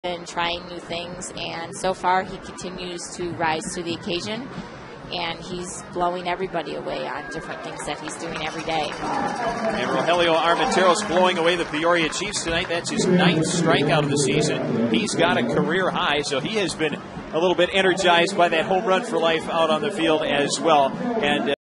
and trying new things, and so far he continues to rise to the occasion, and he's blowing everybody away on different things that he's doing every day. And Rogelio Armenteros blowing away the Peoria Chiefs tonight. That's his 9th strikeout of the season. He's got a career high, so he has been a little bit energized by that home run for life out on the field as well. And